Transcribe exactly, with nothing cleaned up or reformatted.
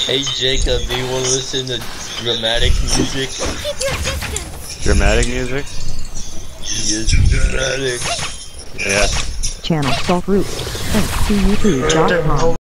Hey Jacob, do you want to listen to dramatic music? Keep your distance. Dramatic music? Yes, dramatic. Yeah. Channel Salt Root. Thanks to YouTube dot com.